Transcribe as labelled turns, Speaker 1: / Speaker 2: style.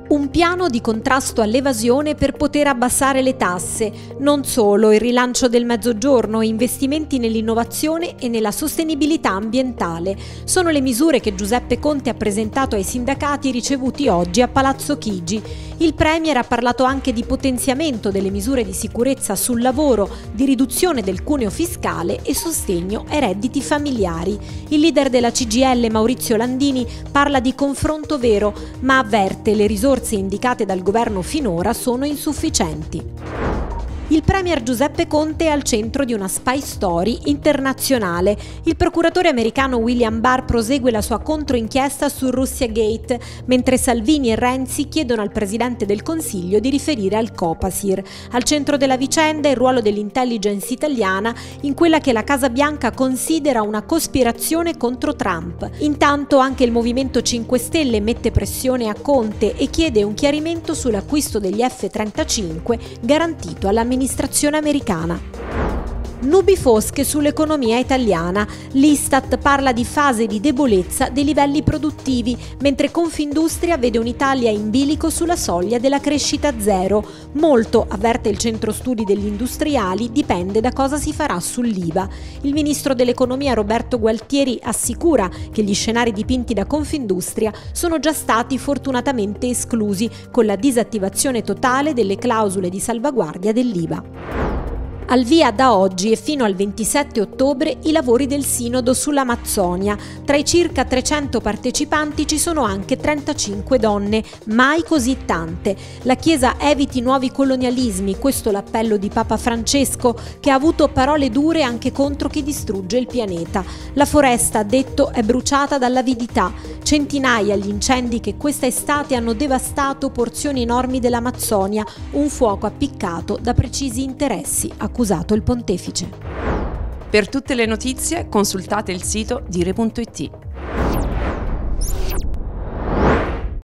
Speaker 1: Un piano di contrasto all'evasione per poter abbassare le tasse, non solo il rilancio del Mezzogiorno e investimenti nell'innovazione e nella sostenibilità ambientale. Sono le misure che Giuseppe Conte ha presentato ai sindacati ricevuti oggi a Palazzo Chigi. Il Premier ha parlato anche di potenziamento delle misure di sicurezza sul lavoro, di riduzione del cuneo fiscale e sostegno ai redditi familiari. Il leader della CGIL, Maurizio Landini, parla di confronto vero, ma avverte le risorse indicate dal governo finora sono insufficienti. Il premier Giuseppe Conte è al centro di una spy story internazionale. Il procuratore americano William Barr prosegue la sua controinchiesta su Russia Gate, mentre Salvini e Renzi chiedono al presidente del Consiglio di riferire al Copasir. Al centro della vicenda è il ruolo dell'intelligence italiana in quella che la Casa Bianca considera una cospirazione contro Trump. Intanto anche il Movimento 5 Stelle mette pressione a Conte e chiede un chiarimento sull'acquisto degli F-35 garantito all'amministrazione americana. Nubi fosche sull'economia italiana. L'Istat parla di fase di debolezza dei livelli produttivi, mentre Confindustria vede un'Italia in bilico sulla soglia della crescita zero. Molto, avverte il centro studi degli industriali, dipende da cosa si farà sull'IVA. Il ministro dell'economia Roberto Gualtieri assicura che gli scenari dipinti da Confindustria sono già stati fortunatamente esclusi, con la disattivazione totale delle clausole di salvaguardia dell'IVA. Al via da oggi e fino al 27 ottobre i lavori del Sinodo sull'Amazzonia. Tra i circa 300 partecipanti ci sono anche 35 donne, mai così tante. La Chiesa eviti nuovi colonialismi, questo l'appello di Papa Francesco, che ha avuto parole dure anche contro chi distrugge il pianeta. La foresta, ha detto, è bruciata dall'avidità. Centinaia gli incendi che questa estate hanno devastato porzioni enormi dell'Amazzonia, un fuoco appiccato da precisi interessi, accusato il pontefice.
Speaker 2: Per tutte le notizie consultate il sito dire.it.